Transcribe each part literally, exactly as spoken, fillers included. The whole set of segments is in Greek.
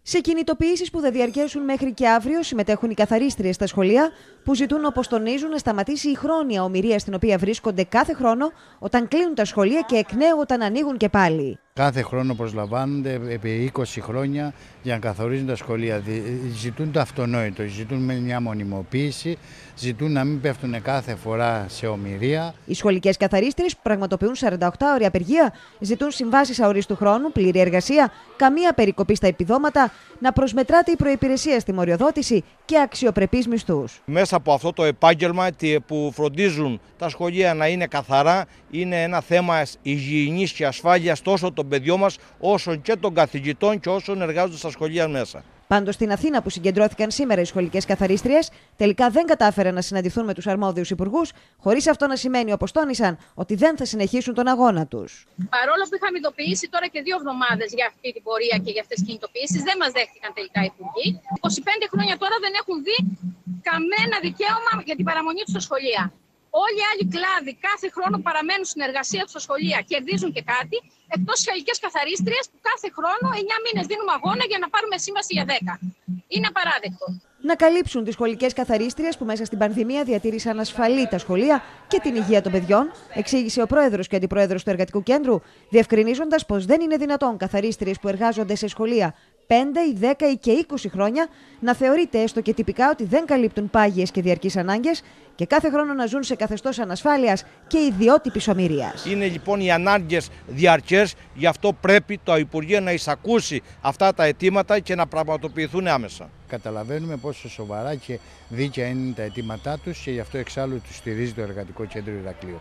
Σε κινητοποιήσεις που θα διαρκέσουν μέχρι και αύριο συμμετέχουν οι καθαρίστριες στα σχολεία, που ζητούν, όπως τονίζουν, να σταματήσει η χρόνια ομηρία στην οποία βρίσκονται κάθε χρόνο όταν κλείνουν τα σχολεία και εκ νέου όταν ανοίγουν και πάλι. Κάθε χρόνο προσλαμβάνονται επί είκοσι χρόνια για να καθορίζουν τα σχολεία. Ζητούν το αυτονόητο, ζητούν μια μονιμοποίηση, ζητούν να μην πέφτουν κάθε φορά σε ομηρία. Οι σχολικές καθαρίστριες που πραγματοποιούν σαράντα οκτώ ώρη απεργία ζητούν συμβάσεις αορίστου χρόνου, πλήρη εργασία, καμία περικοπή στα επιδόματα, να προσμετράται η προϋπηρεσία στη μοριοδότηση και αξιοπρεπείς μισθούς. Μέσα από αυτό το επάγγελμα που φροντίζουν τα σχολεία να είναι καθαρά, είναι ένα θέμα υγιεινής και ασφάλειας τόσο των παιδιών μας όσο και των καθηγητών και όσων εργάζονται στα σχολεία μέσα. Πάντως στην Αθήνα, που συγκεντρώθηκαν σήμερα οι σχολικές καθαρίστριες, τελικά δεν κατάφεραν να συναντηθούν με τους αρμόδιους υπουργούς, χωρίς αυτό να σημαίνει, όπως τόνισαν, ότι δεν θα συνεχίσουν τον αγώνα τους. Παρόλο που είχαμε ειδοποιήσει τώρα και δύο εβδομάδες για αυτή την πορεία και για αυτές τις κινητοποιήσεις, δεν μας δέχτηκαν τελικά οι υπουργοί. είκοσι πέντε χρόνια τώρα δεν έχουν δει κανένα δικαίωμα για την παραμονή τους στα σχολεία. Όλοι οι άλλοι κλάδοι κάθε χρόνο παραμένουν στην εργασία τους στα σχολεία, κερδίζουν και κάτι, εκτός τις σχολικές καθαρίστριες που κάθε χρόνο εννιά μήνες δίνουμε αγώνα για να πάρουμε σύμβαση για δέκα. Είναι απαράδεκτο. Να καλύψουν τις σχολικές καθαρίστριες που μέσα στην πανδημία διατήρησαν ασφαλή τα σχολεία και την υγεία των παιδιών, εξήγησε ο πρόεδρος και αντιπρόεδρος του Εργατικού Κέντρου, διευκρινίζοντας πως δεν είναι δυνατόν καθαρίστριες που εργάζονται σε σχολεία πέντε, δέκα ή και είκοσι χρόνια να θεωρείται έστω και τυπικά ότι δεν καλύπτουν πάγιες και διαρκείς ανάγκες και κάθε χρόνο να ζουν σε καθεστώς ανασφάλειας και ιδιότυπης ομηρίας. Είναι λοιπόν οι ανάγκες διαρκές, γι' αυτό πρέπει το Υπουργείο να εισακούσει αυτά τα αιτήματα και να πραγματοποιηθούν άμεσα. Καταλαβαίνουμε πόσο σοβαρά και δίκαια είναι τα αιτήματά τους και γι' αυτό εξάλλου τους στηρίζει το Εργατικό Κέντρο Ηρακλείου.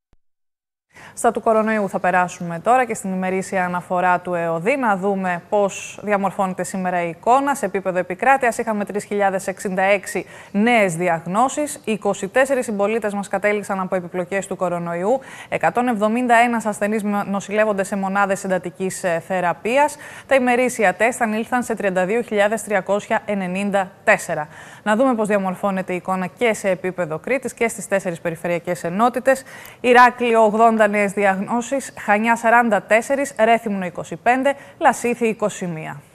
Στα του κορονοϊού θα περάσουμε τώρα και στην ημερήσια αναφορά του ΕΟΔΗ να δούμε πώς διαμορφώνεται σήμερα η εικόνα. Σε επίπεδο επικράτειας είχαμε τρεις χιλιάδες εξήντα έξι νέες διαγνώσεις, είκοσι τέσσερις συμπολίτες μας κατέληξαν από επιπλοκές του κορονοϊού, εκατόν εβδομήντα ένα ασθενείς νοσηλεύονται σε μονάδες εντατικής θεραπείας. Τα ημερήσια τεστ ανήλθαν σε τριάντα δύο χιλιάδες τριακόσια ενενήντα τέσσερα. Να δούμε πώς διαμορφώνεται η εικόνα και σε επίπεδο Κρήτης και στις τέσσερις περιφερειακές ενότητες. Ηράκλειο ογδόντα νέες διαγνώσεις, Χανιά σαράντα τέσσερα, Ρέθυμνο είκοσι πέντε, Λασίθι είκοσι ένα.